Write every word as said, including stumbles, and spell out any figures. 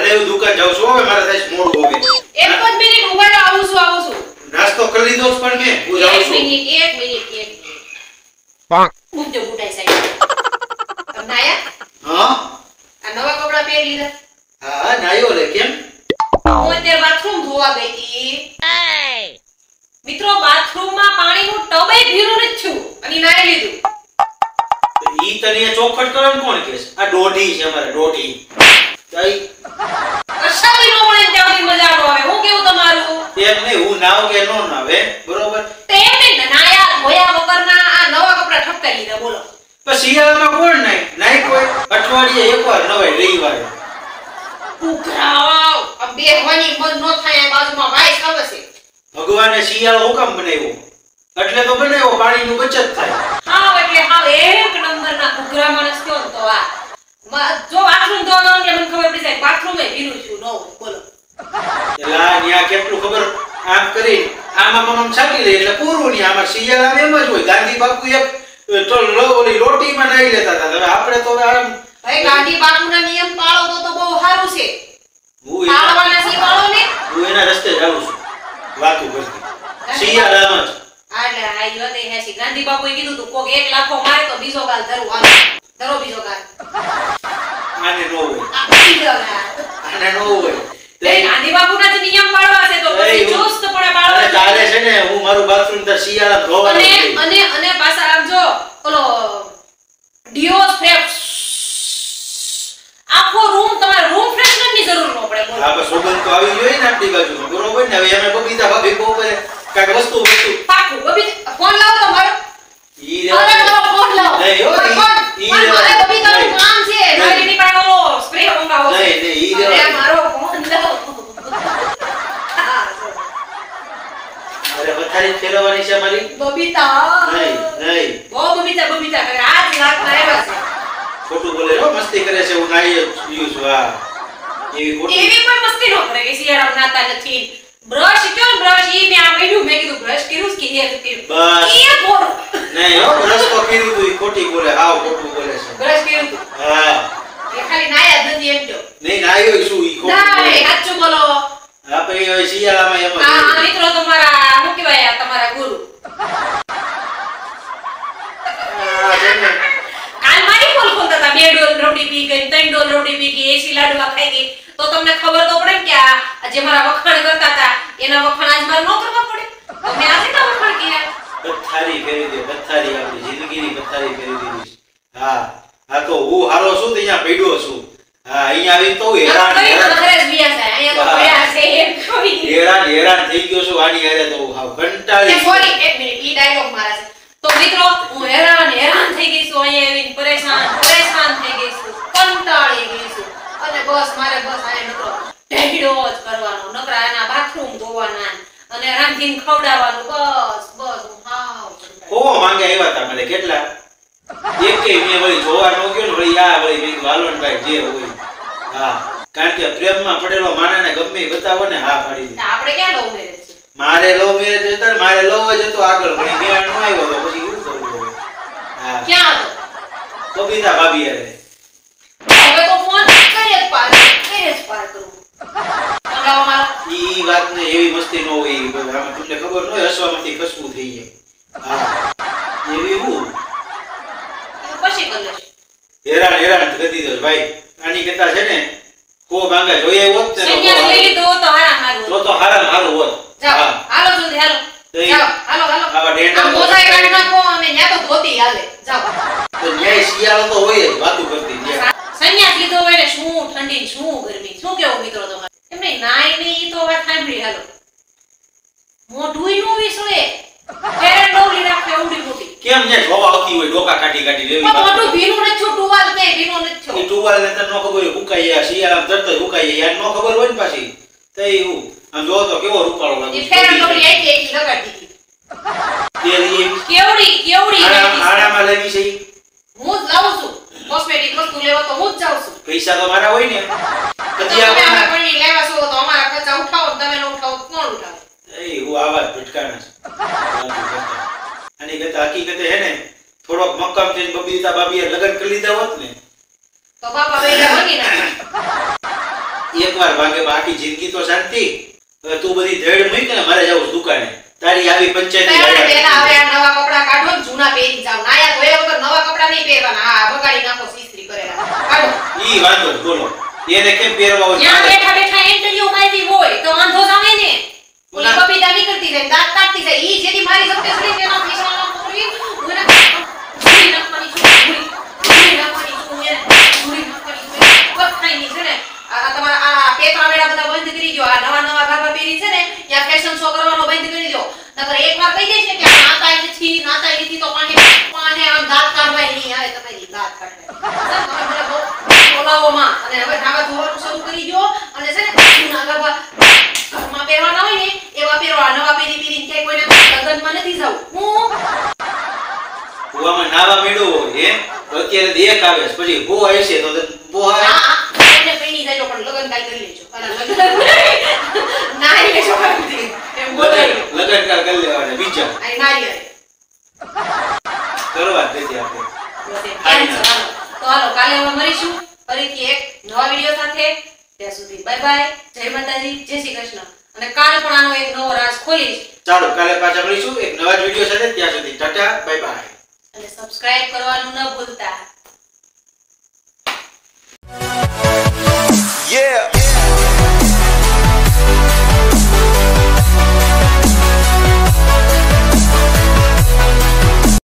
ભલે હું દુકાન જાઉં છું હવે મારા થાય મોડું હવે એક જ મિનિટ ઉભા રહો આવું છું આવું છું નાસ્તો કરી લીધો છે પણ મેં હું જાઉં એક છું મિનિટ એક મિનિટ એક મિનિટ પાંક ઉઠજો ગુટાઈ સાહેબ તમને આયા હા આ નવા કપડા પહેરી લીધા હા નાયો લે કેમ હું અત્યારે બાથરૂમ ધોવા ગઈ હતી મિત્રો બાથરૂમમાં પાણીનું ટબે ભીરું નથી છું અને નાઈ લીધું ઈ તને ચોખટ કરવાનું કોણ કે છે આ દોઢી છે અમારે દોઢી કઈ કશાવી નો મળે ત્યાંથી મજા નો આવે હું કેવું તમારું એમ નહીં હું નાવ કે નો નાવે બરોબર તેમ ને નાયા ધોયા વગરના આ નવા કપડા ઠપકાઈ લીધા બોલો પણ શિયાળામાં કોણ નાય નાય કોઈ અઠવાડિયે એકવાર નવાય રવિવારે ઉઘરાવ આ બેહવાની મન નો થાય આ બાજુમાં વાઈસ આવે છે ભગવાને શિયાળો હુકમ બનાવ્યો એટલે તો બનાવ્યો પાણીની બચત થાય હા એટલે હા એક નંબરના ઉઘરા માણસ કયો તો આ જો બાથરૂમ ધોવાનો એટલે મને ખબર પડી જાય બાથરૂમ એ ભીનું છું નો બોલો એલા ન્યા કેટલું ખબર આમ કરી આમાં મમ છાકી લે એટલે પૂરું ની આમાં શિયાળામાં એમ જ હોય ગાંધી બાપુ એક તો ઓલી રોટીમાં નાઈ લેતા હતા હવે આપણે તો આમ ભાઈ ગાંધી બાપુના નિયમ પાળો તો તો બહુ સારું છે હું પાળવાના છે પાળો ને હું એના રસ્તે જાઉં છું વાતો કરતી શિયાળામાં જ આલે આઈ વતે હેસી ગાંધી બાપુએ કીધું તું કોક એક લાખો મારે તો બીજો ગાલ ધરું હાલ ધરો બીજો ગાલ આને નો હોય આ બીજો ગાલ આને નો હોય તે ગાંધી બાપુના જે નિયમ પાળવા છે તો પછી ચુસ્ત પડે પાળવા ચાલે છે ને હું મારું બાથરૂમ તો શિયાળા ધોવાનું અને અને અને પાછા આમ જો ઓલો ડિયોસ ફ્રેશ આખો રૂમ તમારે રૂમ ફ્રેશનર ની જરૂર ન પડે બોલો હા બસ સુગંધ તો આવી જોઈએ ને આપણી બાજુમાં બરોબર ને હવે અમે બબીતા ભાભી કો કરે કાક વસ્તુ વસ્તુ પાકું બબી ફોન લાવો તમારો ઈ અરે તમારો ફોન લાવો નહીં હો ઈ ઈ મારે બબીતાનું કામ છે મારી ની પાસે ઓલો સ્પ્રે મંગાવો છે નહીં નહીં ઈ અરે મારો ફોન લાવો અરે પથારી ફેરવવાની છે મારી બબીતા નહીં નહીં બહુ બબીતા બબીતા કરે આજ રાત ના આવ્યા છે ખોટું બોલે હો મસ્તી કરે છે હું નાઈ જ પીઉં છું હા એવી ખોટી એવી કોઈ મસ્તી ન કરે કે શિયાળા નાતા નથી બ્રશ કયો ને બ્રશ ઈ મે આ પડ્યું મેં કીધું બ્રશ કર્યું કે હે કર્યું બસ ઈ બોલ નહીં હો બ્રશ તો કર્યું તું ઈ ખોટી બોલે હાવ ખોટું બોલે છે બ્રશ કર્યું હા એ ખાલી નાયા જ નથી એમ જો નહીં નાયો શું ઈ ખોટું ના બોલે સાચું બોલો આપણે હવે શિયાળામાં એમ જ આ હોય. મિત્રો તમારા શું કહેવાય આ તમારા ગુરુ આ છે ને કાલ મારી બોલ ખોલતા હતા બે ડોલ રોટી પી ગઈ ત્રણ ડોલ રોટી પી ગઈ એસી લાડવા ખાઈ ગઈ તો તમને ખબર તો પડે કે આ જે મારા વખાણ કરતા હતા એના વખાણ આજ મારે ન કરવા પડે તમે આજે ના વખાણ કર્યા પથારી ફેરવી દે પથારી આપણી જિંદગીની પથારી ફેરવી દીધી હા હા તો હું હારો છું તો અહીંયા પડ્યો છું હા અહીંયા આવી તો હેરાન હેરાન ઘરે જ વિયા છે અહીંયા તો પડ્યા છે એમ કોઈ હેરાન હેરાન થઈ ગયો છું આની હારે તો હાવ કંટાળી સોરી એક મિનિટ ઈ ડાયલોગ મારા છે તો મિત્રો હું હેરાન હેરાન થઈ ગઈ છું અહીંયા આવીને પરેશાન પરેશાન થઈ ગઈ છું કંટાળી ગઈ છું અને બસ મારે બસ આને નકરો ઢેડો જ કરવાનો નકરા એના બાથરૂમ ધોવાના અને રાંધીને ખવડાવવાનું બસ બસ હું હાવ ઓ માંગે આવ્યા હતા મને કેટલા એક કે મેં વળી જોવા નો ગયો ને વળી આ વળી મેં વાલવણભાઈ જે હોય હા કારણ કે પ્રેમમાં પડેલો માણસને ગમે એ બતાવો ને હા પાડી દે આપણે ક્યાં લવ મેરેજ છે મારે લવ મેરેજ હતા ને મારે લવ જ હતો આગળ પણ મેળ નો આવ્યો તો પછી શું કરવું હવે હા ક્યાં હતો બબીતા ભાભી હારે હવે તો ફોન કરે જ પાર કરે જ પાર કરું મંગાવો મારો ઈ વાત ને એવી મસ્તી નો હોય આમાં તમને ખબર ન હોય હસવામાંથી ખસવું થઈ જાય હા એવી હું પછી કરી લેશું હેરાન હેરાન કરી દીધો ભાઈ આની કરતા છે ને કો માંગા જોઈએ હોત ને સંન્યાસ લઈ લીધો તો હારા હારું તો તો હારા હારું હોત જાઓ હાલો જલ્દી હાલો તો જાઓ હાલો હાલો આવા ડેન્ડા આ મોજાઈ કાઢી નાખો અને ન્યા તો ધોતી હાલે જાઓ તો ન્યાય શિયાળો તો હોય જ વાતું કરતી ન્યાય સંન્યાસ લીધો હોય ને શું ઠંડી શું ગરમી શું કેવું મિત્રો તમારે એમ નહીં નાઈ ની ઈ તો વાત સાંભળી હાલો મોઢુંય નો વિસળે ફેર ડોલી રાખે ઉડી મોટી કેમ ને જોવા આવતી હોય ડોકા કાઢી કાઢી લેવી પણ મોઢું ભીનું નથી છો ટુવાલ કે ભીનું નથી છો એ ટુવાલ ને તને નો ખબર હોય હુકાઈ જાય શિયાળામાં તરત જ હુકાઈ જાય યાર નો ખબર હોય ને પાછી તઈ હું આમ જો તો કેવો રૂપાળો લાગે એ ફેર ડોલી આઈ ગઈ લગાડી તેલી દીધી કેવડી કેવડી આડા આડામાં લેવી છે ઈ. હું જ લાવું છું કોસ્મેટિક વસ્તુ લેવા તો હું જ જાઉં છું પૈસા તો મારા હોય ને પછી તમે અમે આપણે કોઈ લેવા છો તો અમારા ખર્ચા ઉઠાવો તમે ન ઉઠાવો તો કોણ ઉઠાવે એ હું આવાજ ભટકાણા છે આની કરતા હકીકતે હે ને થોડોક મક્કમ થઈને બબીતા બાબીએ લગન કરી લીધા હોત ને તો બાપા બેટા ભાગી ના એકવાર ભાગે બાકી જિંદગી તો શાંતિ. હવે તું બધી ધેડ મૂક ને મારે જાવું દુકાને. તારી આવી પંચાયતી પહેલા પહેલા હવે આ નવા કપડા કાઢો ને જૂના પહેરી જાવ. નાયા ધોયા વગર નવા કપડા નહીં પહેરવાના. હા બગાડી નાખો ઇસ્ત્રી કરેલા. કાઢો. ઈ વાંધો જ બોલો. એને કેમ પહેરવા હોય? ત્યાં બેઠા બેઠા ઇન્ટરવ્યુ મારી હોય તો વાંધો જ આવે ને. ઓલી બબીતા નીકળતી જાય દાંત કાઢતી જાય. ઈ જેની મારી સપ્તે સડી તેના પૈસાના પૂરી મને પૂરી નાખવાની છું. પૂરી પૂરી નાખવાની છું. એને પૂરી નાખવાની છું. બસ કઈ નહીં છે ને. આ તમારા આ પેટરા વેડા બધા બંધ કરી દો. આ નવા નવા ગાભા પહેરી છે ને ત્યાં ફેશન શો કરવાનો બંધ કરી દો. નકર એકવાર કહી દઈશ ને કે આ નાતાય નથી નાતાય નથી તો પાને પાને આમ દાંત કાઢવાય નહીં આવે તમારી દાંત કાઢવાય. તમે મને બહુ બોલાવોમાં અને હવે નાવા ધોવાનું શરૂ કરી દો અને છે ને જૂના ગાભા ઘરમાં પહેરવાના હોય ને એવા પહેરવા. નવા પહેરી પહેરીને કે કોઈને લગનમાં નથી જાવું. હું કુવામાં નાવા મેળવો હે અત્યારે એક આવે છે પછી બો આવશે તો બો આવે. હા એને પહેરી જાજો પણ લગન કાઈ કરી લેજો. અલા લગન નાઈ લેજો કરી એમ બોલાય. લગન કા કરી લેવાના બીજા આ નાઈ આવે કરવા દેજે આપણે. તો હાલો કાલે હવે મળીશું ફરીથી એક નવા વિડિયો સાથે. ત્યાં સુધી બાય બાય. જય માતાજી, જય શ્રી કૃષ્ણ. અને કાલે પણ આનો એક નવો રાજ ખોલીશ. ચાલો કાલે પાછા મળીશું એક નવા જ વિડિયો સાથે. ત્યાં સુધી ટાટા બાય બાય. અને સબસ્ક્રાઇબ કરવાનું ન ભૂલતા.